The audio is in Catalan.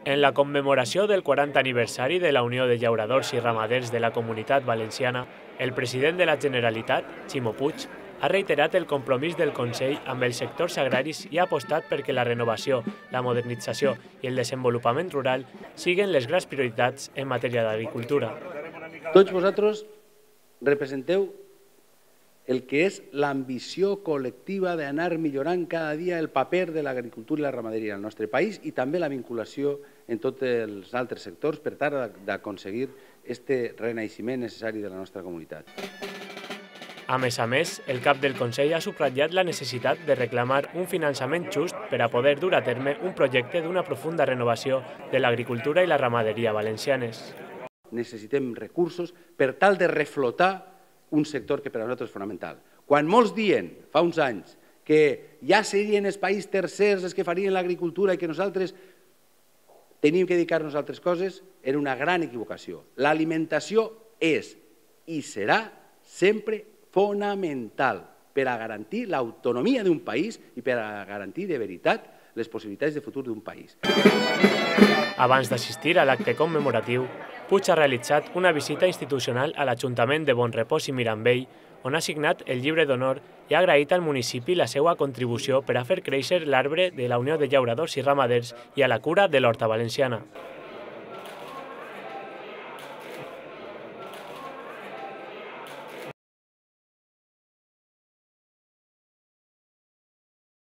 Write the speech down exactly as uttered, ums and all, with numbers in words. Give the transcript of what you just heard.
En la conmemoració del quaranta aniversari de la Unió de Llauradors i Ramaders de la Comunitat Valenciana, el president de la Generalitat, Ximo Puig, ha reiterat el compromís del Consell amb els sectors agraris i ha apostat perquè la renovació, la modernització i el desenvolupament rural siguin les grans prioritats en matèria d'agricultura. Tots vosaltres representeu el que és l'ambició col·lectiva d'anar millorant cada dia el paper de l'agricultura i la ramaderia al nostre país i també la vinculació en tots els altres sectors per tal d'aconseguir aquest renaixement necessari de la nostra comunitat. A més a més, el cap del Consell ha subratllat la necessitat de reclamar un finançament just per a poder dur a terme un projecte d'una profunda renovació de l'agricultura i la ramaderia valencianes. Necessitem recursos per tal de reflotar un sector que per a nosaltres és fonamental. Quan molts diuen, fa uns anys, que ja serien els països tercers els que farien l'agricultura i que nosaltres teníem que dedicar-nos a altres coses, era una gran equivocació. L'alimentació és i serà sempre fonamental per a garantir l'autonomia d'un país i per a garantir de veritat les possibilitats de futur d'un país. Abans d'assistir a l'acte commemoratiu, Puig ha realitzat una visita institucional a l'Ajuntament de Bonrepòs i Mirambell, on ha signat el llibre d'honor i ha agraït al municipi la seva contribució per a fer créixer l'arbre de la Unió de Llauradors i Ramaders i a la cura de l'horta valenciana.